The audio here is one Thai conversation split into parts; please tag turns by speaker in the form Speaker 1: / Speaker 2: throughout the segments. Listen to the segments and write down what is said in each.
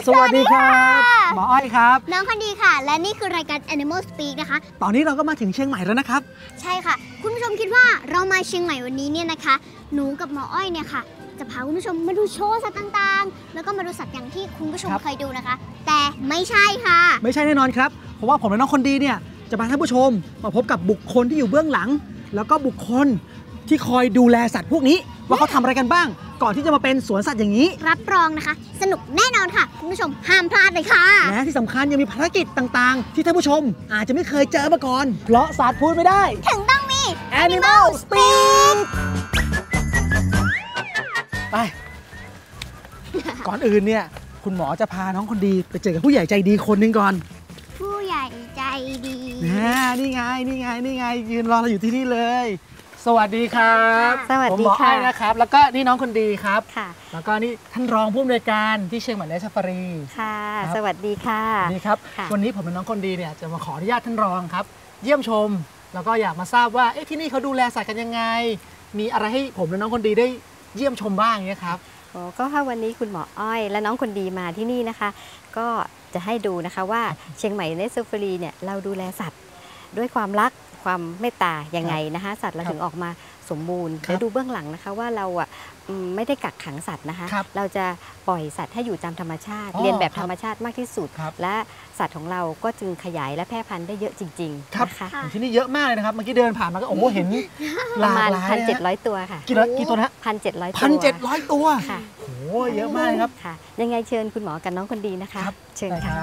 Speaker 1: สวัสดีครับหมออ้อยครับ
Speaker 2: น้องคนดีค่ะและนี่คือรายการ Animal Speak นะคะ
Speaker 1: ตอนนี้เราก็มาถึงเชียงใหม่แล้วนะครับ
Speaker 2: ใช่ค่ะคุณผู้ชมคิดว่าเรามาเชียงใหม่วันนี้เนี่ยนะคะหนูกับหมออ้อยเนี่ยค่ะจะพาคุณผู้ชมมาดูโชว์สัตว์ต่างๆแล้วก็มาดูสัตว์อย่างที่คุณผู้ชมเคยดูนะคะแต่ไม่ใช่ค่ะ
Speaker 1: ไม่ใช่แน่นอนครับเพราะว่าผมและน้องคนดีเนี่ยจะพาท่านผู้ชมมาพบกับบุคคลที่อยู่เบื้องหลังแล้วก็บุคคลที่คอยดูแลสัตว์พวกนี้ว่าเขาทำอะไรกันบ้างก่อนที่จะมาเป็นสวนสัตว์อย่างนี้
Speaker 2: รับรองนะคะสนุกแน่นอนค่ะคุณผู้ชมห้ามพลาดเลยค่ะ
Speaker 1: และที่สำคัญยังมีภารกิจต่างๆที่ท่านผู้ชมอาจจะไม่เคยเจอมาก่อนเพราะสัตว์พูดไม่ได้
Speaker 2: ถึงต้องมี
Speaker 1: Animal Speak ไปก่อนอื่นเนี่ยคุณหมอจะพาน้องคนดีไปเจอกับผู้ใหญ่ใจดีคนหนึ่งก่อน
Speaker 2: ผู้ใหญ่ใจดี
Speaker 1: นี่ไงยืนรอเราอยู่ที่นี่เลยสวัสดีครับ
Speaker 3: สวัสดีค่ะ
Speaker 1: ผมหมออ้อยนะครับแล้วก็นี่น้องคนดีครับ
Speaker 3: ค่ะ
Speaker 1: แล้วก็นี่ท่านรองผู้อำนวยการที่เชียงใหม่เนชั่นซาฟารี
Speaker 3: ค่ะสวัสดีค่ะ
Speaker 1: นี่ครับวันนี้ผมเป็นน้องคนดีเนี่ยจะมาขออนุญาตท่านรองครับเยี่ยมชมแล้วก็อยากมาทราบว่าที่นี่เขาดูแลสัตว์กันยังไงมีอะไรให้ผมและน้องคนดีได้เยี่ยมชมบ้างเนี่ยครับ
Speaker 3: ก็ถ้าวันนี้คุณหมออ้อยและน้องคนดีมาที่นี่นะคะก็จะให้ดูนะคะว่าเชียงใหม่เนชั่นซาฟารีเนี่ยเราดูแลสัตว์ด้วยความรักความเมตตายังไงนะคะสัตว์เราถึงออกมาสมบูรณ์และดูเบื้องหลังนะคะว่าเราไม่ได้กักขังสัตว์นะคะเราจะปล่อยสัตว์ให้อยู่ตามธรรมชาติเรียนแบบธรรมชาติมากที่สุดและสัตว์ของเราก็จึงขยายและแพร่พันธุ์ได้เยอะจริงๆนะคะ
Speaker 1: ที่นี่เยอะมากเลยนะครับเมื่อกี้เดินผ่านมาก็โอ้โหเห็น
Speaker 3: ประมาณ 1,700 ตัวค่ะ
Speaker 1: กี่ตัวนะ
Speaker 3: 1,700
Speaker 1: ตัว
Speaker 3: ค่ะ
Speaker 1: โอ้โหเยอะมากเลยครับ
Speaker 3: ค่ะยังไงเชิญคุณหมอกับน้องคนดีนะคะเชิญค่ะ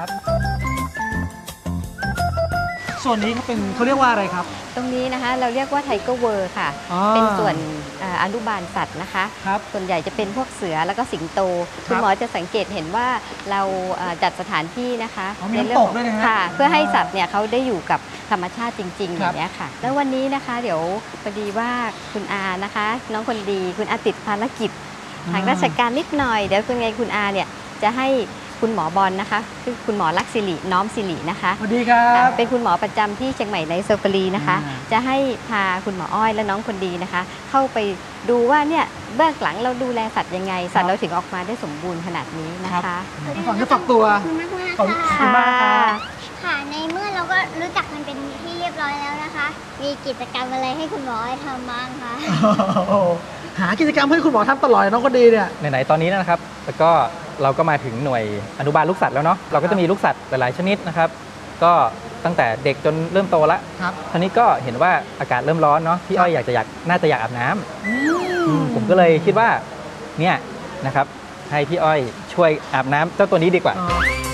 Speaker 1: ส่วนนี้เขาเรียกว่าอะไรครับ
Speaker 3: ตรงนี้นะคะเราเรียกว่าไทเกอร์เวิร์ค่ะเป็นส่วนอนุบาลสัตว์นะคะส่วนใหญ่จะเป็นพวกเสือแล้วก็สิงโตคุณหมอจะสังเกตเห็นว่าเราจัดสถานที่นะคะ
Speaker 1: ในเรื่องของ
Speaker 3: ค่ะเพื่อให้สัตว์เนี่ยเขาได้อยู่กับธรรมชาติจริงๆอย่างนี้ค่ะแล้ววันนี้นะคะเดี๋ยวพอดีว่าคุณอานะคะน้องคนดีคุณอาติดภารกิจทางราชการนิดหน่อยเดี๋ยวคุณอาเนี่ยจะให้คุณหมอบอลนะคะคือคุณหมอลักษณ์ศิริน้อมศิรินะคะ
Speaker 1: สวัสดีครับ
Speaker 3: เป็นคุณหมอประจำที่เชียงใหม่ในซาฟารีนะคะจะให้พาคุณหมออ้อยและน้องคนดีนะคะเข้าไปดูว่าเนี่ยเบื้องหลังเราดูแลสัตว์ยังไงสัตว์เราถึงออกมาได้สมบูรณ์ขนาดนี้นะคะ
Speaker 1: ฝากตัว
Speaker 2: ขอบคุณมากค่ะในเมื่อเราก็รู้จักมันเป็นที่เรียบร้อยแล้วนะคะมีกิจกรรมอะไรให้คุณหมอทำบ้างคะ
Speaker 1: หากิจกรรมให้คุณหมอทำตลอดน้องคนดีเนี่ย
Speaker 4: ไหนๆตอนนี้นะครับแล้วก็เราก็มาถึงหน่วยอนุบาลลูกสัตว์แล้วเนาะเราก็จะมีลูกสัตว์หลายๆชนิดนะครับก็ตั้งแต่เด็กจนเริ่มโตแล้วคราวนี้ก็เห็นว่าอากาศเริ่มร้อนเนาะพี่อ้อยน่าจะอยากอาบน้ำผมก็เลยคิดว่าเนี่ยนะครับให้พี่อ้อยช่วยอาบน้ำเจ้าตัวนี้ดีกว่า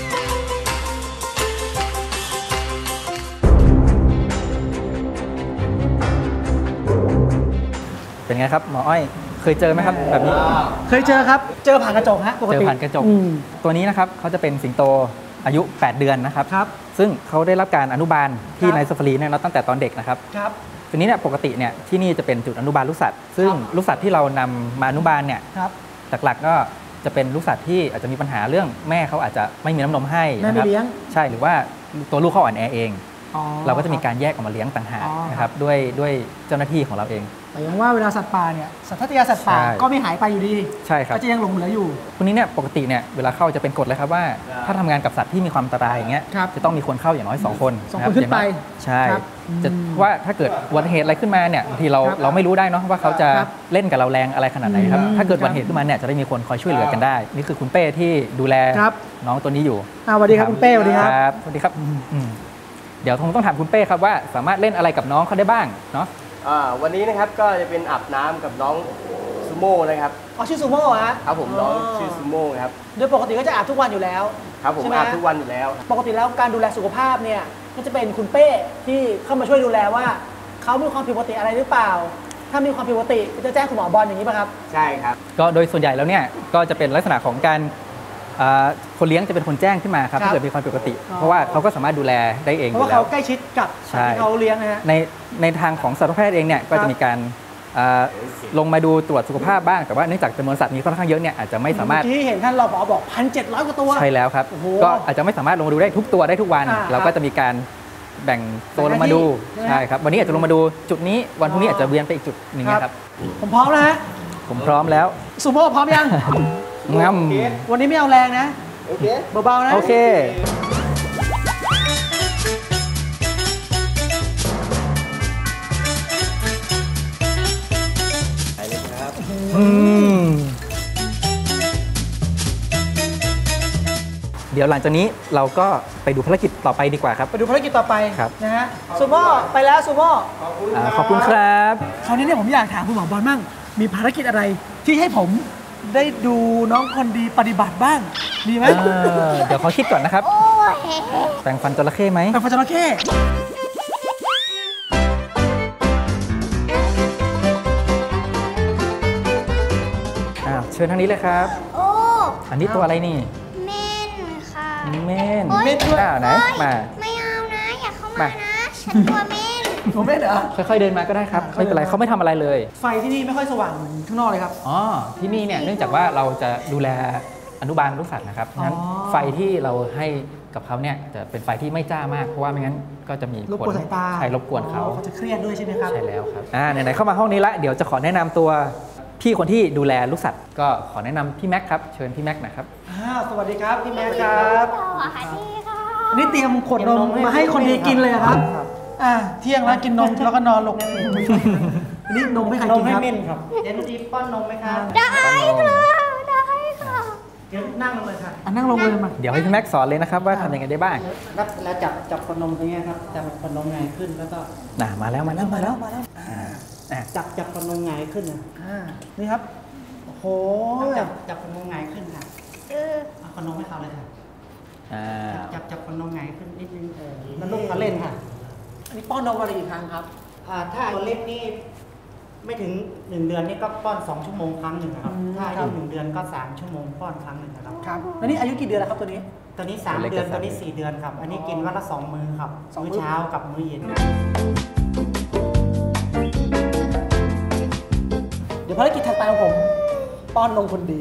Speaker 4: เป็นไงครับหมออ้อยเคยเจอไหมครับแบบนี้
Speaker 1: เคยเจอครับเจอผ่านกระจกฮะปกติ
Speaker 4: เจอผ่านกระจกตัวนี้นะครับเขาจะเป็นสิงโตอายุ8 เดือนนะครับซึ่งเขาได้รับการอนุบาลที่ในซาฟารีเนี่ยตั้งแต่ตอนเด็กนะครับทีนี้เนี่ยปกติเนี่ยที่นี่จะเป็นจุดอนุบาลลูกสัตว์ซึ่งลูกสัตว์ที่เรานำมาอนุบาลเนี่ยหลักๆก็จะเป็นลูกสัตว์ที่อาจจะมีปัญหาเรื่องแม่เขาอาจจะไม่มีน้ำนมให้นะครับใช่หรือว่าตัวลูกเขาอ่อนแอเองเราก็จะมีการแยกออกมาเลี้ยงต่างหากนะครับด้วยเจ้าหน้าที่ของเราเอง
Speaker 1: แต่ยังว่าเวลาสัตว์ป่าเนี่ยสัตว์ทัศยาสัตว์ป่าก็ไม่หายไปอยู่ดี
Speaker 4: ใช่ครับ
Speaker 1: ก็จะยังหลงเหลืออยู่
Speaker 4: พวกนี้เนี่ยปกติเนี่ยเวลาเข้าจะเป็นกฎเลยครับว่าถ้าทำงานกับสัตว์ที่มีความอันตรายอย่างเงี้ยจะต้องมีคนเข้าอย่างน้อย2 คน
Speaker 1: ขึ้นไป
Speaker 4: ใช่จะว่าถ้าเกิดอุบัติเหตุอะไรขึ้นมาเนี่ยบางทีเราไม่รู้ได้เนาะว่าเขาจะเล่นกับเราแรงอะไรขนาดไหนครับถ้าเกิดอุบัติเหตุขึ้นมาเนี่ยจะได้มีคนคอยช่วยเหลือกันได้นี่คือคุณเป้ที่ดูแลน้องตัวนี้อยู่
Speaker 1: สวัสดีครับคุณเป้สวัสดีครับ
Speaker 4: สวัสดีครับเดี๋ยวคงต้องถามคุณเป้ครับว่าสามารถเล่นอะไรกับน้องเขาได้บ้างเนาะ
Speaker 5: วันนี้นะครับก็จะเป็นอาบน้ำกับน้องซูโม่นะครับ
Speaker 1: ชื่อซูโม่ฮะ
Speaker 5: ครับผมน้องชื่อซูโม่ครับ
Speaker 1: โดยปกติก็จะอาบทุกวันอยู่แล้ว
Speaker 5: ครับผมอาบทุกวันอยู่แล้ว
Speaker 1: ปกติแล้วการดูแลสุขภาพเนี่ยก็จะเป็นคุณเป้ที่เข้ามาช่วยดูแลว่าเขามีความผิดปกติอะไรหรือเปล่าถ้ามีความผิดปกติจะแจ้งคุณหมอบอลอย่างนี้ป่ะครับ
Speaker 5: ใช่ครับ
Speaker 4: ก็โดยส่วนใหญ่แล้วเนี่ยก็จะเป็นลักษณะของการคนเลี้ยงจะเป็นคนแจ้งขึ้นมาครับถ้าเกิดมีความผิดปกติเพราะว่าเขาก็สามารถดูแลได้เอง
Speaker 1: เพราะว่าเขาใกล้ชิดกับที่เขาเลี้ยงนะฮะ
Speaker 4: ในทางของสัตวแพทย์เองเนี่ยก็จะมีการลงมาดูตรวจสุขภาพบ้างแต่ว่าเนื่องจากจำนวนสัตว์มีค่อนข้างเยอะเนี่ยอาจจะไม่สามารถ
Speaker 1: ที่เห็นท่านรปภบอก 1,700 กว่าตัว
Speaker 4: ใช่แล้วครับก็อาจจะไม่สามารถลงมาดูได้ทุกตัวได้ทุกวันเราก็จะมีการแบ่งโซนลงมาดูใช่ครับวันนี้อาจจะลงมาดูจุดนี้วันพรุ่งนี้อาจจะเวียนไปอีกจุดหนึ่งครับ
Speaker 1: ผมพร้อมแล้วฮะ
Speaker 4: ผมพร้อมแล้ว
Speaker 1: ซูโม่พร้อมยังวันนี้ไม่เอาแรงนะ
Speaker 5: โอเค
Speaker 1: เบาๆนะ
Speaker 4: โอเค
Speaker 5: ไปเลยครับ
Speaker 4: เดี๋ยวหลังจากนี้เราก็ไปดูภารกิจต่อไปดีกว่าครับ
Speaker 1: ไปดูภารกิจต่อไป
Speaker 4: ครับ
Speaker 1: นะฮะซูโม่ไปแล้วซูโม่
Speaker 4: ขอบคุณครับ
Speaker 1: คราวนี้เนี่ยผมอยากถามคุณหมอบอลมั่งมีภารกิจอะไรที่ให้ผมได้ดูน้องคนดีปฏิบัติบ้างดีไหม
Speaker 4: เดี๋ยวขอคิดก่อนนะครับ
Speaker 2: โอ้ย
Speaker 4: แปรงฟันจระเข้ไหม
Speaker 1: แต่ฟันจระเข้
Speaker 4: เชิญทางนี้เลยครับ
Speaker 2: โอ้
Speaker 4: อันนี้ตัวอะไรนี่
Speaker 2: เม่นค่ะ
Speaker 4: เม่น
Speaker 2: โอ๊ย
Speaker 4: ไหนมา
Speaker 2: ไม่เอานะอย่าเข้า
Speaker 4: มา
Speaker 2: มานะ ฉันกลัวเม่น
Speaker 1: ผมไม่เหรอ
Speaker 4: ค่อยๆเดินมาก็ได้ครับ ไม่เป็นไรเขาไม่ทำอะไรเลย
Speaker 1: ไฟที่นี่ไม่ค่อยสว่างเหมือนข้างนอกเลยครับ
Speaker 4: อ๋อ ที่นี่เนี่ยเนื่องจากว่าเราจะดูแลอนุบาลลูกสัตว์นะครับ
Speaker 1: อ๋อ
Speaker 4: งั้นไฟที่เราให้กับเขาเนี่ยจะเป็นไฟที่ไม่จ้ามาก เพราะว่าไม่งั้นก็จะมี
Speaker 1: รบกวนสายตา
Speaker 4: ใช่รบกวนเขา
Speaker 1: เขาจะเครียดด้วยใช่ไหมครับ
Speaker 4: ใช่แล้วครับไหนๆเข้ามาห้องนี้ละเดี๋ยวจะขอแนะนำตัวพี่คนที่ดูแลลูกสัตว์ก็ขอแนะนำพี่แม็กครับเชิญพี่แม็กหนะครับ
Speaker 1: สวัสดีครับพี่แม่ครับ
Speaker 2: สวัสดีค่ะ
Speaker 1: อันนี้เตรียมขวดนมมาให้คนดีกินเลยเหรอครับเที่ยงแล้วกินนมแล้วก็นอนลงอันนี้นมให้ใครกินครับ
Speaker 5: เดี๋ยวดีป้อนนมไหมครับ
Speaker 2: ได้ค่ะได้ค่ะ
Speaker 5: เดี๋ยวนั่งลงเลยค่ะ
Speaker 1: นั่งลงเลยมา
Speaker 4: เดี๋ยวให้พี่แม็กสอนเลยนะครับว่าทำยังไงได้บ้าง
Speaker 5: แล้วจับคนนมตรงนี้ครับจับคนนมไงขึ้นแล้วก็
Speaker 4: มาแล้ว
Speaker 5: จับคนนมไงขึ้นนะ
Speaker 1: นี่ครับโอ้โห
Speaker 5: จับคนนมไงขึ้นค่ะเอาคนนมให้เขาเลยค่ะจับคนนมไงขึ้นนิดนึงแล้วลูกเขาเล่นค่ะ
Speaker 1: อันนี้ป้อนนมอะไรอีกครั้งครับ
Speaker 5: ถ้าตัวเล็กนี่ไม่ถึง1 เดือนนี่ก็ป้อน2 ชั่วโมงครั้งหนึ่งนะครับถ้าอายุ1 เดือนก็3 ชั่วโมงป้อนครั้งหนึ่งนะครับ
Speaker 1: ครับแล้วนี่อายุกี่เดือนแล้วครับตัวนี้
Speaker 5: ตัวนี้3 เดือนตัวนี้4 เดือนครับ อันนี้กินวันละ2 มื้อครับ
Speaker 1: 2 มื้
Speaker 5: มื้
Speaker 1: อ
Speaker 5: อเช้ากับมื้อเย็น
Speaker 1: เดี๋ยวภารกิจถัดไปของผมป้อนนมคนดี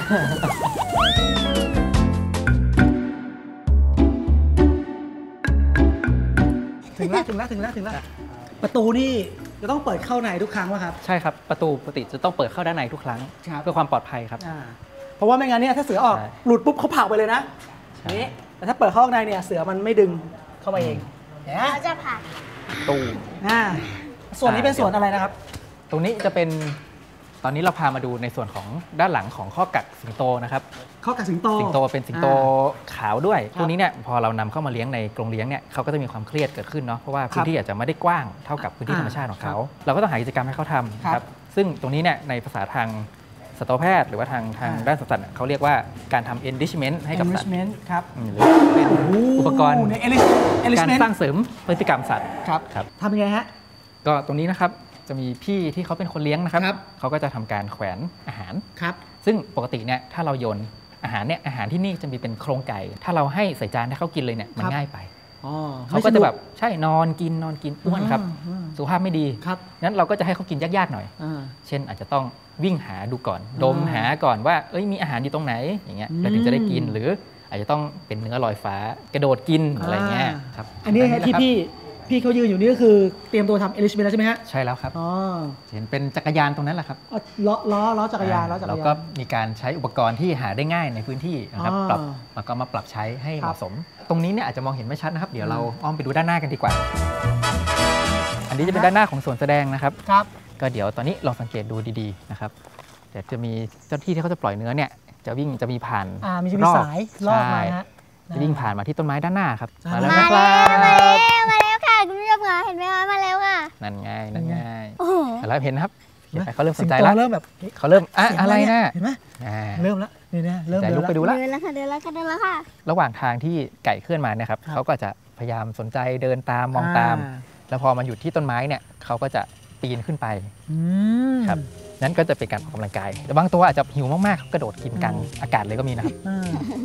Speaker 1: ถึงแล้วประตูนี่จะต้องเปิดเข้าในทุกครั้งวะครับ
Speaker 4: ใช่ครับประตูปกติจะต้องเปิดเข้าด้านในทุกครั้ง
Speaker 1: ครับ
Speaker 4: เพื่อความปลอดภัยครับ
Speaker 1: เพราะว่าไม่งั้นเนี่ยถ้าเสือออก
Speaker 4: ใช่
Speaker 1: หลุดปุ๊บเขาเผาไปเลยนะ
Speaker 4: ใช่
Speaker 1: นี่แต่ถ้าเปิดเข้าข้างในเนี่ยเสือมันไม่ดึงเข้ามาเองเนี่ย
Speaker 2: เราจะผ่าน
Speaker 4: ตู้
Speaker 1: ส่วนนี้เป็นส่วนอะไรนะครับ
Speaker 4: ตรงนี้จะเป็นตอนนี้เราพามาดูในส่วนของด้านหลังของข้อกักสิงโตนะครับ
Speaker 1: เข้ากับสิงโต
Speaker 4: สิงโตเป็นสิงโตขาวด้วยตัวนี้เนี่ยพอเรานำเข้ามาเลี้ยงในกรงเลี้ยงเนี่ยเขาก็จะมีความเครียดเกิดขึ้นเนาะเพราะว่าพื้นที่อาจจะไม่ได้กว้างเท่ากับพื้นที่ธรรมชาติของเขาเราก็ต้องหากิจกรรมให้เขาทำครับซึ่งตรงนี้เนี่ยในภาษาทางสัตวแพทย์หรือว่าทางด้านสัตว์เขาเรียกว่าการทำ enrichment ให้กับสัตว์
Speaker 1: enrichment ครับ
Speaker 4: หรือเป็นอุปกรณ์
Speaker 1: ใน
Speaker 4: การ
Speaker 1: enrichment
Speaker 4: สร้างเสริมพฤติกรรมสัตว์
Speaker 1: ครับ
Speaker 4: ครับ
Speaker 1: ทำยังไงฮะ
Speaker 4: ก็ตรงนี้นะครับจะมีพี่ที่เขาเป็นคนเลี้ยงนะครับ
Speaker 1: ครับ
Speaker 4: เขาก็จะทำการแขวนอาหาร
Speaker 1: ครับ
Speaker 4: ซึ่งปกติเนี่ยถ้าเราโยนอาหารเนี่ยอาหารที่นี่จะมีเป็นโครงไก่ ถ้าเราให้ใส่จานให้เขากินเลยเนี่ยมัน
Speaker 1: ครับ
Speaker 4: ง่ายไป
Speaker 1: อ๋อ
Speaker 4: เขาก็จะแบบใช่นอนกินอ้วนครับ
Speaker 1: อืม
Speaker 4: สุขภาพไม่ดี
Speaker 1: ครับ
Speaker 4: งั้นเราก็จะให้เขากินยากๆหน่อย เช่นอาจจะต้องวิ่งหาดูก่อน ดมหาก่อนว่าเอ้ยมีอาหารอยู่ตรงไหนอย่างเงี้ยแล้วถึงจะได้กินหรืออาจจะต้องเป็นเนื้อลอยฟ้ากระโดดกินอะไรเงี้ยครับ
Speaker 1: อันนี้
Speaker 4: แหละ
Speaker 1: ที่
Speaker 4: ครับ
Speaker 1: พี่เขายืนอยู่นี่ก็คือเตรียมตัวทำ enrichment แล้วใช่ไหมฮะ
Speaker 4: ใช่แล้วครับ
Speaker 1: อ๋อ
Speaker 4: เห็นเป็นจักรยานตรงนั้นแหละครับ
Speaker 1: ล้อจักรยานล้อจักร
Speaker 4: เรา
Speaker 1: ยาน
Speaker 4: ก็มีการใช้อุปกรณ์ที่หาได้ง่ายในพื้นที่นะครับ
Speaker 1: อ๋อ
Speaker 4: ปรับแล้วก็มาปรับใช้ให้เห
Speaker 1: ครั
Speaker 4: มาะ
Speaker 1: บ
Speaker 4: สม ตรงนี้เนี่ยอาจจะมองเห็นไม่ชัดนะครับ เดี๋ยวเราอ้อมไปดูด้านหน้ากันดีกว่า อันนี้จะเป็นด้านหน้าของสวนแสดงนะครับ
Speaker 1: ครับ
Speaker 4: ก็เดี๋ยวตอนนี้ลองสังเกตดูดีๆนะครับเดี๋ยวจะมีเจ้าหน้าที่ที่เขาจะปล่อยเนื้อเนี่ยจะมีผ่าน
Speaker 1: มีจะมีสายลอกมา
Speaker 4: ใช่
Speaker 1: ฮะ
Speaker 4: จะวิ่งผ่านมาที่ต้นไม้ด้านหน้าครับ
Speaker 1: มา
Speaker 4: มา
Speaker 1: แล้
Speaker 4: แล้ว วนะครับ
Speaker 2: มาแล้วค่ะคุณผู้ชมค่ะเห็นไหมคะมาแล้วค่ะ
Speaker 4: นั่นไง
Speaker 2: โอ้โห
Speaker 4: แล้วเห็นนะครับเห็นไหมเขาเริ่มส
Speaker 1: สิ
Speaker 4: น
Speaker 1: ง
Speaker 4: ใจ
Speaker 1: โต
Speaker 4: แล้ว
Speaker 1: เริ่มแบบ
Speaker 4: เขาเริ่มอะ
Speaker 1: สียง
Speaker 4: อะไรนะ
Speaker 1: เห็นไหม
Speaker 4: อ่า
Speaker 1: เริ่มแล้วนี่นะเริ่ม
Speaker 4: แต่
Speaker 1: เดิ
Speaker 4: ลุ
Speaker 1: น
Speaker 4: ก
Speaker 1: แล้ว
Speaker 4: ไปดูละ
Speaker 2: เดินแล้วค่ะเดินแล้วค่ะเดินแล้วค่ะ
Speaker 4: ระหว่างทางที่ไก่เคลื่อนมาเนี่ยครับ
Speaker 1: ครับ
Speaker 4: เขาก็จะพยายามสนใจเดินตามมองตาม แล้วพอมาหยุดที่ต้นไม้เนี่ยเขาก็จะปีนขึ้นไป
Speaker 1: อืม
Speaker 4: ครับนั้นก็จะเป็นการออกกำลังกายแต่บางตัวอาจจะหิวมากๆเขากระโดดกินกลางอากาศเลยก็มีนะครับ
Speaker 1: อ่า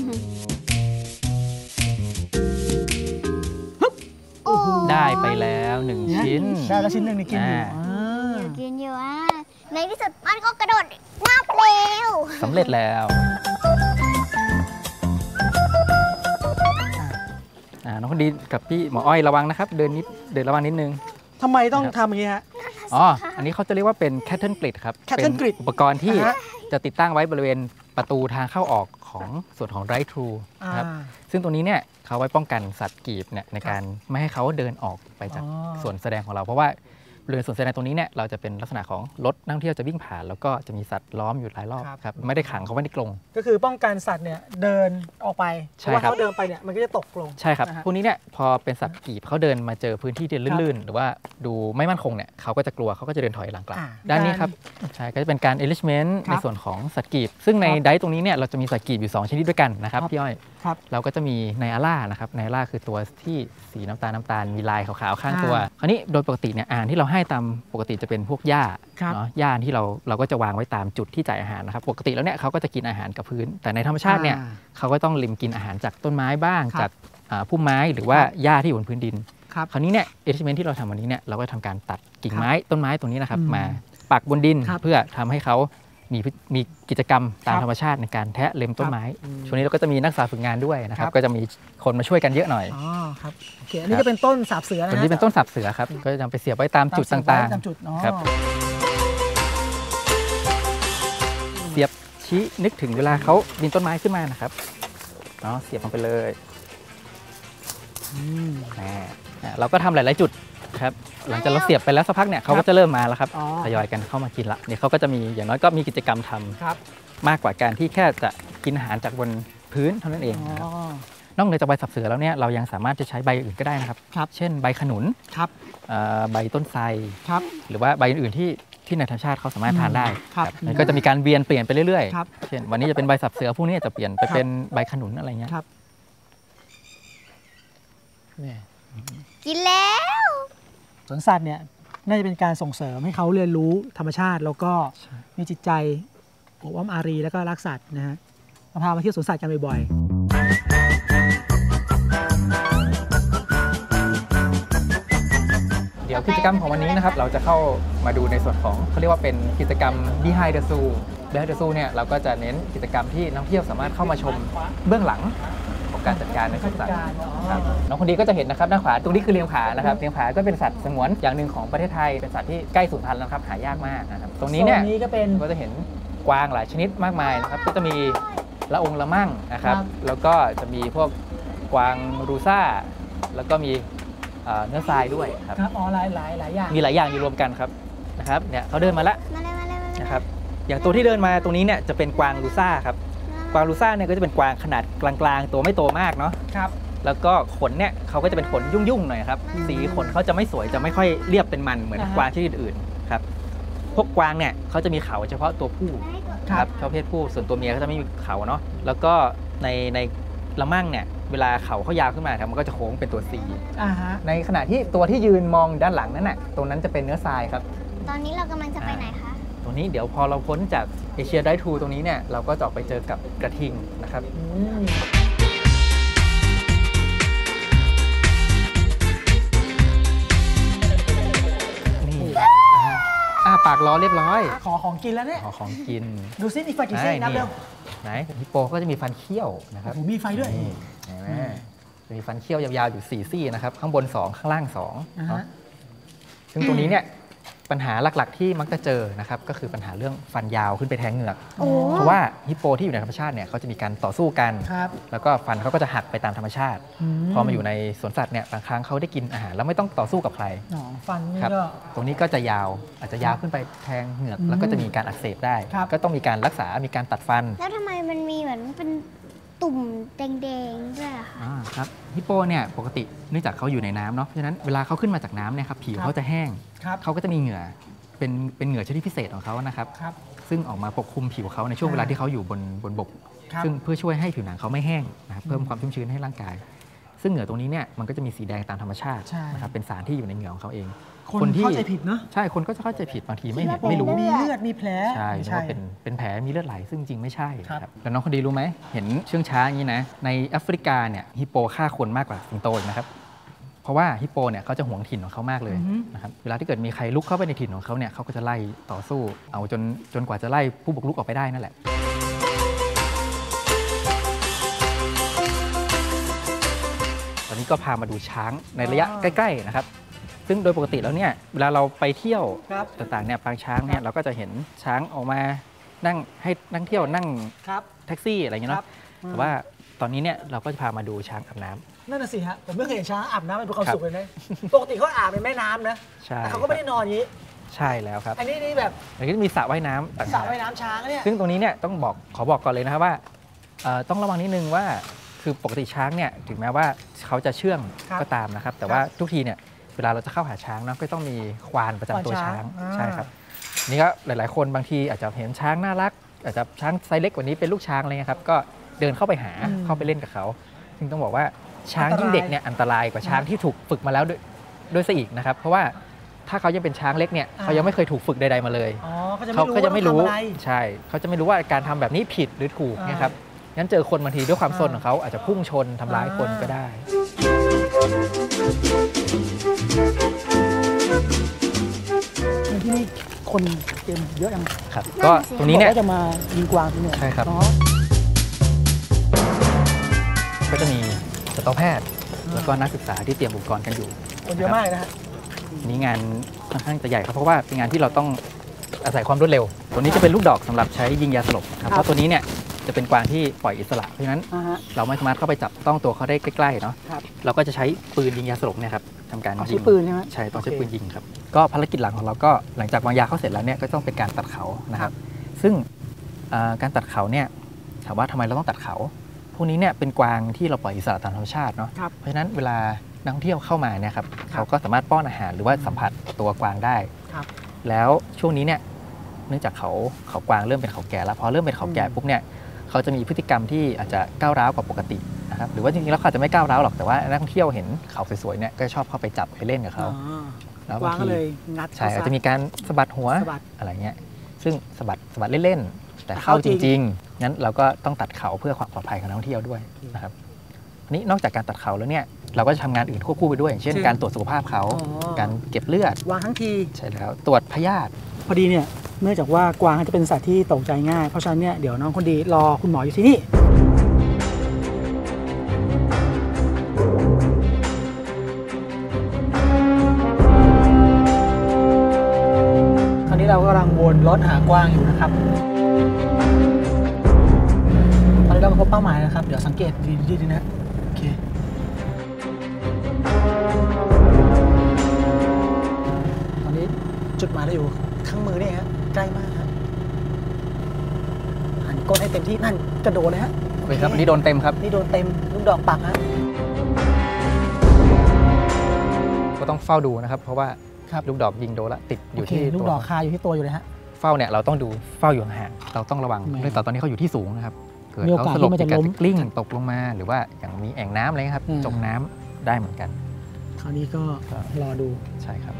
Speaker 2: โอ้โห
Speaker 4: ได้ไปแล้ว1 ชิ้น
Speaker 1: ได้แล้วชิ้นหนึ่งนี่กินอยู่
Speaker 2: กินอยู่อ่ะในที่สุดมันก็กระโดดงับเร็ว
Speaker 4: สำเร็จแล้วน้องคนดีกับพี่หมออ้อยระวังนะครับ เดินระวังนิดนึง
Speaker 1: ทำไมต้องทำอย่างนี้ฮะ
Speaker 4: อ๋ออันนี้เขาจะเรียกว่าเป็น cattle grid ครับ
Speaker 1: Cattle
Speaker 4: เป็น
Speaker 1: grid
Speaker 4: อุปกรณ์ที่
Speaker 1: อ่าฮะ
Speaker 4: จะติดตั้งไว้บริเวณประตูทางเข้าออกของส่วนของ drive thru ครับซึ่งตรงนี้เนี่ยเขาไว้ป้องกันสัตว์กีบเนี่ยในการไม่ให้เขาเดินออกไปจากส่วนแสดงของเราเพราะว่าบริเวณส่วนแสดงตรงนี้เนี่ยเราจะเป็นลักษณะของรถนักท่องเที่ยวจะวิ่งผ่านแล้วก็จะมีสัตว์ล้อมอยู่หลายรอบครับไม่ได้ขังเขาไว้ในกรง
Speaker 1: ก็คือป้องกันสัตว์เนี่ยเดินออกไปเพราะว่าเขาเดินไปเนี่ยมันก็จะตกลง
Speaker 4: ใช่ครับพวกนี้เนี่ยพอเป็นสัตว์กีบเขาเดินมาเจอพื้นที่ที่ลื่นๆหรือว่าดูไม่มั่นคงเนี่ยเขาก็จะกลัวเขาก็จะเดินถอยหลังกลับด้านนี้ครับใช่ก็จะเป็นการ enrichment ในส่วนของสัตว์กีบซึ่งในไดท์ตรงนี้เนี่ยเราจะมีสัตว์กีบอยู่2ชนิดด้วยกันนะครับพี่อ้อยเราก็จะมีไนอาร่านะครับไนอาร่าคือตัวที่สีน้ำตาลมีลายขาวๆข้างตัวคราวนี้โดยปกติเนี่ยอาหารที่เราให้ตามปกติจะเป็นพวกหญ้าเนาะหญ้าที่เราก็จะวางไว้ตามจุดที่จ่ายอาหารนะครับปกติแล้วเนี่ยเขาก็จะกินอาหารกับพื้นแต่ในธรรมชาติเนี่ยเขาก็ต้องริมกินอาหารจากต้นไม้บ้างจากพุ่มไม้หรือว่าหญ้าที่อยู่บนพื้นดินคราวนี้เนี่ยเอทิเมนที่เราทำวันนี้เนี่ยเราก็ทำการตัดกิ่งไม้ต้นไม้ตรงนี้นะครับมาปักบนดินเพื่อทำให้เขามีกิจกรรมตามธรรมชาติในการแทะเล็มต้นไม้ช่วงนี้เราก็จะมีนักศึกษาฝึกงานด้วยนะครับก็จะมีคนมาช่วยกันเยอะหน่อย
Speaker 1: อ๋อครับโอเคอันนี้ก็เป็นต้นสาบเสือนะ
Speaker 4: ตัวนี้เป็นต้นสาบเสือครับก็จะนำไปเสียบไว้ตามจุดต่างๆครับเสียบชี้นึกถึงเวลาเขาบินต้นไม้ขึ้นมานะครับเนาะเสียบลงไปเลยเราก็ทำหลายๆจุดครับหลังจากเราเสียบไปแล้วสักพักเนี่ยเขาก็จะเริ่มมาแล้วครับทยอยกันเข้ามากินละเนี่ยเขาก็จะมีอย่างน้อยก็มีกิจกรรมทำมากกว่าการที่แค่จะกินอาหารจากบนพื้นเท่านั้นเองนอกจากใบสับเสือแล้วเนี่ยเรายังสามารถจะใช้ใบอื่นก็ได้นะครับเช่นใบขนุนใบต้นไทรหรือว่าใบอื่นๆที่ในธรรมชาติเขาสามารถทานได้มันก็จะมีการเปลี่ยนไปเรื่อยๆเช่นวันนี้จะเป็นใบสับเสือพรุ่งนี้จะเปลี่ยนไปเป็นใบขนุนอะไรเงี้ย
Speaker 2: กินแล้ว
Speaker 1: สวนสัตว์เนี่ยน่าจะเป็นการส่งเสริมให้เขาเรียนรู้ธรรมชาติแล้วก็มีจิตใจอบอ้อมอารีแล้วก็รักสัตว์นะฮะพามาเที่ยวสวนสัตว์กันบ่อย
Speaker 4: ๆเดี๋ยวกิจกรรมของวันนี้นะครับเราจะเข้ามาดูในส่วนของเขาเรียกว่าเป็นกิจกรรม Behind the Zoo Behind the Zoo เนี่ยเราก็จะเน้นกิจกรรมที่นักท่องเที่ยวสามารถเข้ามาชมเบื้องหลังการจัดการในสวนสัตว์น้องคนดีก็จะเห็นนะครับด้านขวาตรงนี้คือเลียงผานะครับเลียงผาก็เป็นสัตว์สงวนอย่างหนึ่งของประเทศไทยเป็นสัตว์ที่ใกล้สูญพันธุ์แล้วครับหายากมากนะครับตรงนี้เนี่ยก็จะเห็นกวางหลายชนิดมากมายนะครับก็จะมีละองละมั่งนะครับแล้วก็จะมีพวกกวางรูซ่าแล้วก็มีเนื้อทรายด้วยครับ
Speaker 1: อ๋อหลายอย่าง
Speaker 4: มีหลายอย่างอยู่รวมกันครับนะครับเนี่ยเขาเดินมาแล้วนะครับอย่างตัวที่เดินมาตรงนี้เนี่ยจะเป็นกวางรูซ่าครับกวางลูซ่าเนี่ยก็จะเป็นกวางขนาดกลางๆตัวไม่โตมากเนาะครับแล้วก็ขนเนี่ยเขาก็จะเป็นขนยุ่งๆหน่อยครับสีขนเขาจะไม่สวยจะไม่ค่อยเรียบเป็นมันเหมือนกวางชนิดอื่นๆครับพวกกวางเนี่ยเขาจะมีเขาเฉพาะตัวผู้ครับเฉพาะเพศผู้ส่วนตัวเมียเขาจะไม่มีเขาเนาะแล้วก็ในละมั่งเนี่ยเวลาเขายาวขึ้นมาครับมันก็จะโค้งเป็นตัว C ในขณะที่ตัวที่ยืนมองด้านหลังนั้นน่ะตรงนั้นจะเป็นเนื้อทรายครับ
Speaker 2: ตอนนี้เรากำลังจะไปไหนคะ
Speaker 4: ตรงนี้เดี๋ยวพอเราพ้นจากเอเชียไดท์ทรูตรงนี้เนี่ยเราก็จะไปเจอกับกระทิงนะครับนี่ปากรอเรียบร้อย
Speaker 1: ขอของกินแล้วเนี่ย
Speaker 4: ขอของกิน
Speaker 1: ดูซิมีไฟกี่เส้นนับเร็ว
Speaker 4: ไหนฮิปโปก็จะมีฟันเขี้ยวนะครับ
Speaker 1: มีไฟด้วย
Speaker 4: เห็นไหมจะมีฟันเขี้ยวยาวๆอยู่4 ซี่นะครับข้างบน2ข้างล่าง2ซึ่งตรงนี้เนี่ยปัญหาหลักๆที่มักจะเจอนะครับก็คือปัญหาเรื่องฟันยาวขึ้นไปแทงเหงือกเพราะว่าฮิปโปที่อยู่ในธรรมชาติเนี่ยเขาจะมีการต่อสู้กันแล้วก็ฟันเขาก็จะหักไปตามธรรมชาติพอมาอยู่ในสวนสัตว์เนี่ยบางครั้งเขาได้กินอาหารแล้วไม่ต้องต่อสู้กับใคร
Speaker 1: ฟันนี่
Speaker 4: ก็ตรงนี้ก็จะยาวอาจจะยาวขึ้นไปแทงเหงือกแล้วก็จะมีการอักเสบได้ก็ต้องมีการรักษามีการตัดฟัน
Speaker 2: แล้วทำไมมันมีเหมือนเป็นตุ่มแดงๆด้วยค่ะ
Speaker 4: ครับฮิปโปเนี่ยปกติเนื่องจากเขาอยู่ในน้ำเนาะเพราะฉะนั้นเวลาเขาขึ้นมาจากน้ำเนี่ยครับผิวเขาจะแห้งเขาก็จะมีเหงื่อเป็นเหงื่อชนิดพิเศษของเขานะครับซึ่งออกมาปกคลุมผิวเขาในช่วงเวลาที่เขาอยู่บนบกซึ่งเพื่อช่วยให้ผิวหนังเขาไม่แห้งนะครับเพิ่มความชุ่มชื้นให้ร่างกายซึ่งเหงื่อตรงนี้เนี่ยมันก็จะมีสีแดงตามธรรมชาตินะครับเป็นสารที่อยู่ในเหงื่อของเขาเอง
Speaker 1: คนที่เข้าใจผิดเนาะ
Speaker 4: ใช่คนก็จะเข้าใจผิดบางทีไม่รู้
Speaker 1: มีเลือดมีแผล
Speaker 4: ใช่เพราะว่าเป็นแผลมีเลือดไหลซึ่งจริงไม่ใช่ครับแล้วน้องคนดีรู้ไหมเห็นเชื่องช้าอย่างนี้นะในแอฟริกาเนี่ยฮิปโปฆ่าคนมากกว่าสิงโตอีกนะครับเพราะว่าฮิปโปเนี่ยเขาจะหวงถิ่นของเขามากเลยนะครับเวลาที่เกิดมีใครลุกเข้าไปในถิ่นของเขาเนี่ยเขาก็จะไล่ต่อสู้เอาจนกว่าจะไล่ผู้บุกรุกออกไปได้นั่นแหละตอนนี้ก็พามาดูช้างในระยะใกล้ๆนะครับซึ่งโดยปกติแล้วเนี่ยเวลาเราไปเที่ยวต่างๆเนี่ยปางช้างเนี่ยเราก็จะเห็นช้างออกมานั่งให้นักท่องเที่ยวนั่ง
Speaker 1: ครับ
Speaker 4: แท็กซี่อะไรอย่างเงี้ย
Speaker 1: ครั
Speaker 4: เนาะ
Speaker 1: บ
Speaker 4: แต่ว่าตอนนี้เนี่ยเราก็จะพามาดูช้างอาบน้ำ
Speaker 1: นั่นน่ะสิฮะผมไม่เคยเห็นช้างอาบน้ำเป็นความ
Speaker 4: ครับ
Speaker 1: สุขเลยนะปกติเขาอาบในแม่น้ำนะ
Speaker 4: ใช่
Speaker 1: แต่เขาก็ไม่ได้นอนอย่างนี้
Speaker 4: ใช่แล้วครับ
Speaker 1: อันนี้นี่แบบ
Speaker 4: แล้วก็จะมีสระว่ายน้ำต่าง
Speaker 1: สระ
Speaker 4: หาก
Speaker 1: ว่ายน้ำช้างเนี่ย
Speaker 4: ซึ่งตรงนี้เนี่ยต้องขอบอกก่อนเลยนะครับว่าต้องระวังนิดนึงว่าคือปกติช้างเนี่ยถึงแม้ว่าเขาจะเชื่องก็ตามนะครับ แต่ว่าทุกทีเนี่ยเวลาเราจะเข้าหาช้างเนาะก็ต้องมีควานประจำตัวช้างใช่ครับนี่ก็หลายๆคนบางทีอาจจะเห็นช้างน่ารักอาจจะช้างไซส์เล็กกว่านี้เป็นลูกช้างอะไรเงี้ยครับก็เดินเข้าไปหาเข้าไปเล่นกับเขาซึ่งต้องบอกว่าช้างยิ่งเด็กเนี่ยอันตรายกว่าช้างที่ถูกฝึกมาแล้วด้วยซะอีกนะครับเพราะว่าถ้าเขายังเป็นช้างเล็กเนี่ยเขายังไม่เคยถูกฝึกใดๆมาเลย
Speaker 1: อ๋อเขา
Speaker 4: เขาก็
Speaker 1: จะ
Speaker 4: จะ
Speaker 1: ไม่
Speaker 4: ไม่
Speaker 1: รู้
Speaker 4: รู้
Speaker 1: ว่าต้องทำอะไร
Speaker 4: ใช่เขาจะไม่รู้ว่าการทำแบบนี้ผิดหรือถูกเนี่ยครับงั้นเจอคนบางทีด้วยความซนของเขาอาจจะพุ่งชนทำร้ายคนก็ได้
Speaker 1: ที่นี่คนเต็มเยอะยัง
Speaker 4: ครับก็ตรงนี้เนี่ย
Speaker 1: บอกว่าจะมายิงกวางที่เนี่ย
Speaker 4: ใช่ครับ
Speaker 1: อ๋อ
Speaker 4: ก็จะมีสัตวแพทย์แล้วก็นักศึกษาที่เตรียมอุปกรณ์กันอยู่
Speaker 1: คนเยอะมากเลยนะฮะ
Speaker 4: นี่งานค่อนข้างจะใหญ่ครับเพราะว่าเป็นงานที่เราต้องอาศัยความรวดเร็วตัวนี้จะเป็นลูกดอกสำหรับใช้ยิงยาสลบครับเพราะตัวนี้เนี่ยจะเป็นกวางที่ปล่อยอิสระเพราะฉะนั้น
Speaker 1: อ่าฮะ
Speaker 4: เราไม่สามารถเข้าไปจับต้องตัวเขาได้ใกล้ๆเนาะ
Speaker 1: ครับ
Speaker 4: เราก็จะใช้ปืนยิงยาสลบเนี่ยครับทำการ
Speaker 1: เอา
Speaker 4: ยิ
Speaker 1: ใช้
Speaker 4: ง
Speaker 1: ปืนใช่ไหม
Speaker 4: ใช่ต้องใช้
Speaker 1: โอเค
Speaker 4: ปืนยิงครับก็ภารกิจหลังของเราก็หลังจากวางยาเขาเสร็จแล้วเนี่ยก็ต้องเป็นการตัดเขานะครับซึ่งการตัดเขาเนี่ยถามว่าทำไมเราต้องตัดเขาพวกนี้เนี่ยเป็นกวางที่เราปล่อยอิสระตามธรรมชาติเนาะ
Speaker 1: ครับ
Speaker 4: เพราะฉะนั้นเวลานักท่องเที่ยวเข้ามาเนี่ยครับเขาก็สามารถป้อนอาหารหรือว่าสัมผัสตัวกวางได้
Speaker 1: ครับ
Speaker 4: แล้วช่วงนี้เนี่ยเนื่องจากเขากวางเริ่มเป็นเขาแก่แล้วพอเริ่มเป็นเขาแก่ปุ๊บเนี่ยเขาจะมีพฤติกรรมที่อาจจะก้าวร้าวกว่าปกตินะครับหรือว่าจริงๆแล้วเขาอาจจะไม่ก้าวร้าวหรอกแต่ว่านักท่องเที่ยวเห็นเขาสวยๆเนี่ยก็ชอบเข้าไปจับไปเล่นกับเขา
Speaker 1: อ๋อ
Speaker 4: แล้ว
Speaker 1: กวางก็เลยงัด
Speaker 4: ใช่อาจ
Speaker 1: เข้า
Speaker 4: จะมีการสะบัดหัว
Speaker 1: สะบัด
Speaker 4: อะไรเงี้ยซึ่งสะบัดเล่นๆแต่เข้า
Speaker 1: เข้า
Speaker 4: จ
Speaker 1: จริง
Speaker 4: ริงๆงั้นเราก็ต้องตัดเขาเพื่อความปลอดภัยของนักท่องเที่ยวด้วยนะครับอันนี้นอกจากการตัดเขาแล้วเนี่ยเราก็จะทำงานอื่นควบคู่ไปด้วยอย่างเช่นการตรวจสุขภาพเขาการเก็บเลือด
Speaker 1: วางทั้งที
Speaker 4: ใช่แล้วตรวจพยาธิ
Speaker 1: พอดีเนี่ยเนื่องจากว่ากวางจะเป็นสัตว์ที่ตกใจง่ายเพราะฉะนั้นเนี่ยเดี๋ยวน้องคนดีรอคุณหมออยู่ที่นี่ตอนนี้เรากำลังวนรถหากวางอยู่นะครับตอนนี้เรามาพบเป้าหมายนะครับเดี๋ยวสังเกตดีๆนะโอเคตอนนี้จุดหมายเราอยู่ข้างมือนี่ฮะใกล้มากครับหันก้นให้เต็มที่นั่นกระโดดเลยฮะ
Speaker 4: โอเคครับอันนี้โดนเต็มครับ
Speaker 1: นี่โดนเต็มลูกดอกปักฮะ
Speaker 4: ก็ต้องเฝ้าดูนะครับเพราะว่า
Speaker 1: ครับ
Speaker 4: ลูกดอกยิงโดนละติดอยู่
Speaker 1: โเค
Speaker 4: ที่
Speaker 1: ลูก
Speaker 4: ตัว
Speaker 1: ดอกคาอยู่ที่ตัวอยู่เลยฮะ
Speaker 4: เฝ้าเนี่ยเราต้องดูเฝ้าอยู่ห่างๆเราต้องระวัง
Speaker 1: ทำไม
Speaker 4: เนื่องจากตอนนี้เขาอยู่ที่สูงนะครับเกิด
Speaker 1: มีโอ
Speaker 4: เขา
Speaker 1: กาส
Speaker 4: สลบ
Speaker 1: ที่มันจะ
Speaker 4: มีการ
Speaker 1: ล้ม
Speaker 4: กลิ้งตกลงมาหรือว่าอย่างมีแอ่งน้ำอะไรเงี้ยครับ
Speaker 1: อืม
Speaker 4: จมน้ำได้เหมือนกัน
Speaker 1: คราวนี้ก็
Speaker 4: ครับ
Speaker 1: รอดู
Speaker 4: ใช่ครับ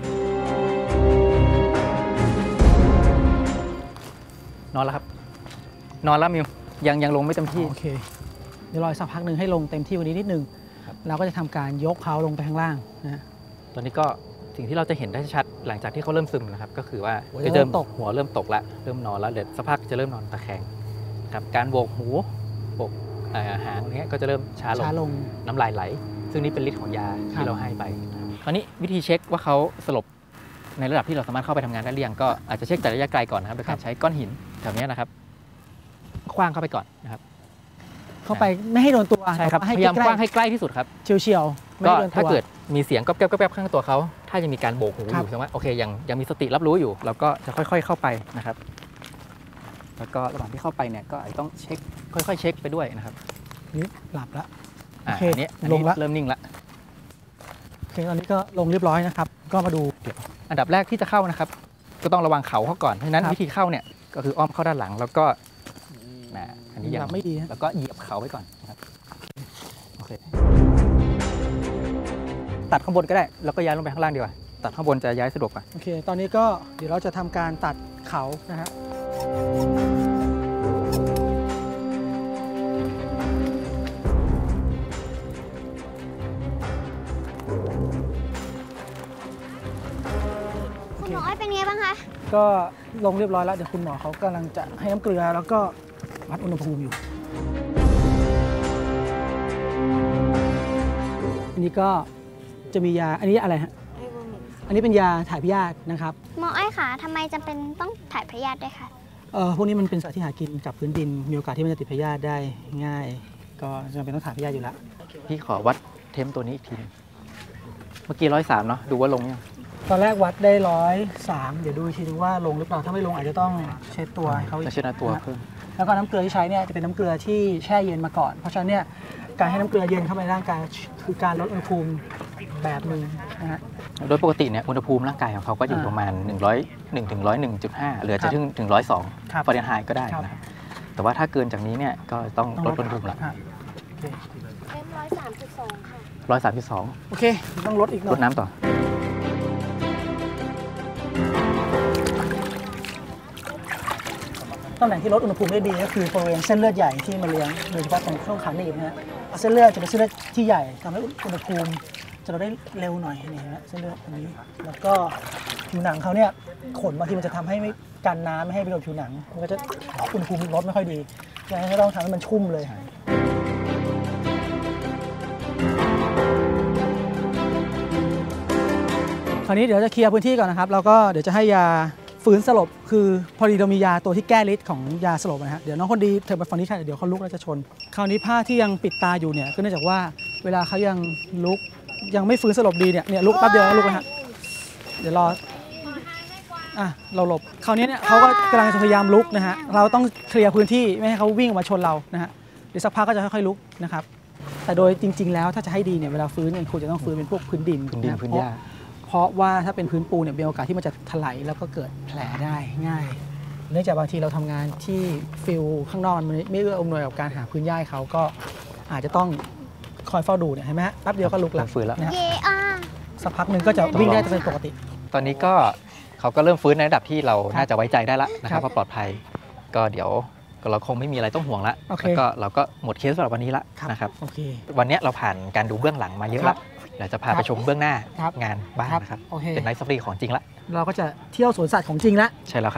Speaker 4: นอนแล้วครับนอนแล้วมิวยังลงไม่เต็มที่
Speaker 1: โอเคเดี๋ยวรออีกสักพักหนึ่งให้ลงเต็มที่กว่านี้นิดนึง
Speaker 4: ครับ
Speaker 1: เราก็จะทำการยกเขาลงไปข้างล่างนะฮะ
Speaker 4: ตอนนี้ก็สิ่งที่เราจะเห็นได้ชัดหลังจากที่เขาเริ่มซึมนะครับก็คือว่า
Speaker 1: หัว
Speaker 4: จะ
Speaker 1: เริ่มตก
Speaker 4: หัวเริ่มตกแล้วเริ่มนอนแล้วเดี๋ยวสักพักจะเริ่มนอนตะแคงครับการโบกหูโบกหางอะไรเงี้ยก็จะเริ่มช้าลง
Speaker 1: ช้าลง
Speaker 4: น้ำลายไหล ซึ่งนี่เป็นฤทธิ์ของยา
Speaker 1: ครับ
Speaker 4: ที่เราให้ไปคราวนี้วิธีเช็คว่าเขาสลบในระดับที่เราสามารถเข้าไปทำงานได้หรือยังก็อาจจะเช็คจากระยะไกลก่อนนะครับโดยการใช้ก้อนหินแถวนี้นะครับคว้างเข้าไปก่อนนะครับ
Speaker 1: เข้าไปไม่ให้โดนตัว
Speaker 4: ใช่ครับ
Speaker 1: แต่ว่
Speaker 4: พยายาม
Speaker 1: ใกล้
Speaker 4: คว้างให้ใกล้ที่สุดครับ
Speaker 1: ๆเฉียวๆไม่
Speaker 4: ก็
Speaker 1: ให้โดนตัว
Speaker 4: ถ้าเกิดมีเสียงก๊อบแก๊บก๊อบแก๊บข้างตัวเขาถ้ายังมีการโบกหูอ
Speaker 1: ครับ
Speaker 4: ยู่แสดงว่าโอเคยังมีสติรับรู้อยู่ เราก็จะค่อยๆเข้าไปนะครับแล้วก็ระหว่างที่เข้าไปเนี่ยก็อาจจะต้องเช็คค่อยๆเช็คไปด้วยนะครับ
Speaker 1: นี่หลับแล้ว โอเค
Speaker 4: อันนี้
Speaker 1: ลงละ
Speaker 4: เริ่มนิ่งละ
Speaker 1: โอเคตอนนี้ก็ลงเรียบร้อยนะครับ ก็มาดู
Speaker 4: อันดับแรกที่จะเข้านะครับ ก็ต้องระวังเขาก่อนเพราะฉะนั้น
Speaker 1: ครับ
Speaker 4: วิธีเข้าเนี่ยก็คืออ้อมเข้าด้านหลังแล้วก็อันนี้
Speaker 1: ห
Speaker 4: ยั
Speaker 1: ลับ
Speaker 4: ง
Speaker 1: ไม่ดีฮะ
Speaker 4: แล้วก็เหยียบเขาไว้ก่อนนะครับโอเคตัดข้างบนก็ได้แล้วก็ย้ายลงไปข้างล่างดีกว่าตัดข้างบนจะย้ายสะดวกกว่า
Speaker 1: โอเค ตอนนี้ก็เดี๋ยวเราจะทำการตัดเขานะฮะ
Speaker 2: คุณหมออ้อยเป็นไงบ้างคะ
Speaker 1: ก็ลงเรียบร้อยแล้วเดี๋ยวคุณหมอเขากำลังจะให้น้ำเกลือแล้วก็วัดอุณหภูมิอยู่ อันนี้ก็จะมียาอันนี้อะไรฮะอันนี้เป็นยาถ่ายพยาธินะครับ
Speaker 2: หมออ้อยคะทำไมจำเป็นต้องถ่ายพยาธิด้วยคะ
Speaker 1: พวกนี้มันเป็นสัตว์ที่หากินกับพื้นดินมีโอกาสที่มันจะติดพยาธิได้ง่าย ก็จำเป็นต้องถ่ายพยาธิอยู่แล้ว
Speaker 4: พี่ขอวัดเทมตัวนี้อีกทีเมื่อกี้103เนาะดูว่าลงยัง
Speaker 1: ตอนแรกวัดได้103เดี๋ยวดูอีกทีนึงว่าลงหรือเปล่าถ้าไม่ลงอาจจะต้องเช็ดตัวให้เขาอีก
Speaker 4: เช็ดตัวเพิ่ม
Speaker 1: แล้วก็น้ำเกลือที่ใช้เนี่ยจะเป็นน้ำเกลือที่แช่เย็นมาก่อนเพราะฉะนั้นเนี่ยการให้น้ำเกลือเย็นเข้าไปในร่างกายคือการลดอุณหภูมิแบบหนึ่งนะฮะ
Speaker 4: โดยปกติเนี่ยอุณหภูมิร่างกายของเขาก็อยู่ประมาณ101ถึง101.5เหลือจะถึง102
Speaker 1: ครับ
Speaker 4: ฟาเรนไฮต์ก็ได้นะครับแต่ว่าถ้าเกินจากนี้เนี่ยก็ต้องลดอุณหภูมิละ
Speaker 2: เอ็ม103.2 ค่ะ
Speaker 4: 103.2
Speaker 1: โอเคต้องลดอีกหน่
Speaker 4: ล
Speaker 1: อย
Speaker 4: ดน้ำต่อ
Speaker 1: ตำแหน่งที่ลดอุณหภูมิได้ดีก็คือบริเวณเส้นเลือดใหญ่ที่มาเลี้ยงโดยเฉพาะตรงช่วงขาหนีบนะฮะเส้นเลือดจะเป็นเส้นเลือดที่ใหญ่ทำให้อุณหภูมิจะลดได้เร็วหน่อยนี่ฮะเส้นเลือดตรงนี้แล้วก็ผิวหนังเขาเนี่ยขนบางทีมันจะทำให้ไม่กันน้ำไม่ให้ไปโดนผิวหนังมันก็จะอุณหภูมิลดไม่ค่อยดีดังนั้นก็ต้องทำให้มันชุ่มเลยคราวนี้เดี๋ยวจะเคลียร์พื้นที่ก่อนนะครับแล้วก็เดี๋ยวจะให้ยาฝืนสลบคือพอดีเรามียาตัวที่แก้ฤทธิ์ของยาสลบนะฮะเดี๋ยวน้องคนดีเธอไปฟังนี้ค่ะเดี๋ยวเขาลุกแล้วจะชนคราวนี้ผ้าที่ยังปิดตาอยู่เนี่ยก็เนื่องจากว่าเวลาเขายังลุกยังไม่ฟื้นสลบดีเนี่ยลุกแป๊บเดียวแล้วลุกนะฮะเดี๋ยวรอเราหลบคราวนี้เนี่ยเขาก็กำลังจะพยายามลุกนะฮะเราต้องเคลียร์พื้นที่ไม่ให้เขาวิ่งมาชนเรานะฮะเดี๋ยวสักพักก็จะค่อยๆลุกนะครับแต่โดยจริงๆแล้วถ้าจะให้ดีเนี่ยเวลาฟื้นเนี่ยควรจะต้องฟื้นเป็นพวกพื้นดิน
Speaker 4: พื้นหญ้า
Speaker 1: เพราะว่าถ้าเป็นพื้นปูเนี่ยมีโอกาสที่มันจะถลายแล้วก็เกิดแผลได้ง่าย เนื่องจากบางทีเราทำงานที่ฟิลข้างนอกมันไม่เอื้ออำนวยกับการหาพื้นหญ้าเขาก็อาจจะต้องคอยเฝ้าดูเนี่ยเห็นไหมฮะแป๊บเดียวก็ลุกแล้ว
Speaker 4: ฟื้นแล้ว
Speaker 1: นะฮะ
Speaker 2: เยอา
Speaker 1: สักพักหนึ่งก็จะวิ่งได้เป็นปกติ
Speaker 4: ตอนนี้ก็เขาก็เริ่มฟื้นในระดับที่เราน่าจะไว้ใจได้แล้วนะครับ
Speaker 1: ครับ
Speaker 4: ว่าปลอดภัยก็เดี๋ยวเราคงไม่มีอะไรต้องห่วงละ
Speaker 1: โอเค
Speaker 4: แล้วก็เราก็หมดเคสสำหรับวันนี้ละนะครับ
Speaker 1: โอเค
Speaker 4: วันนี้เราผ่านการดูเบื้องหลังมาเยอะ
Speaker 1: ครั
Speaker 4: ละ
Speaker 1: บ
Speaker 4: เดี๋ยวจะพาไปชมเบื้องหน้า
Speaker 1: ครับ
Speaker 4: งานบ้าน
Speaker 1: ครับ
Speaker 4: นะครับ
Speaker 1: โอเค
Speaker 4: เป็นไนท์ซาฟารีของจริงละ
Speaker 1: เราก็จะเที่ยวสวนสัตว์ของจริงแล้ว
Speaker 4: ใช่แล้วครับ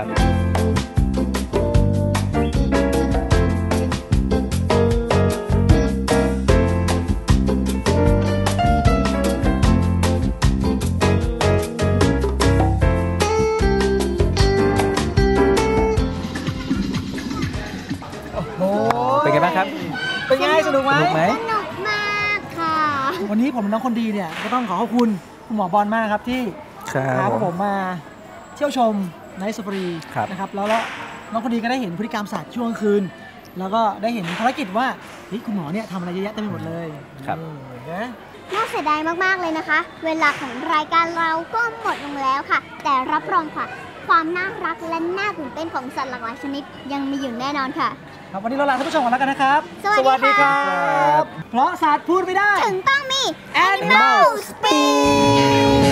Speaker 1: โอ้
Speaker 4: เป็นไงบ้างครับ
Speaker 1: เป็นไงสนุกไหม
Speaker 4: สนุกไหม
Speaker 2: สนุกมากค่ะ
Speaker 1: วันนี้ผมเป็นน้องคนดีเนี่ยก็ต้องขอขอบคุณคุณหมอบอลมากครับที่ พาพวกผมมาเที่ยวชมไนท์ซาฟารี
Speaker 4: ครับ
Speaker 1: นะครับแล้วน้องคนดีก็ได้เห็นพฤติกรรมสัตว์ช่วงกลางคืน แล้วก็ได้เห็นภารกิจว่าเฮ้ยคุณหมอเนี่ยทำอะไรเยอะแยะเต็มไปหมดเลย
Speaker 4: ครับ
Speaker 1: นะ
Speaker 2: น่าเสียดายมากๆเลยนะคะ เวลาของรายการเราก็หมดลงแล้วค่ะ แต่รับรองค่ะ ความน่ารักและน่าตื่นเต้นของสัตว์หลากหลายชนิดยังมีอยู่แน่นอนค่ะ
Speaker 1: ครับวันนี้เราลาท่านผู้ชมก่อนแล้วกันนะครับ
Speaker 2: สวัสดีค่ะ
Speaker 1: เพราะสัตว์พูดไม่ได้
Speaker 2: ถึงต้องมี
Speaker 1: Animal Speak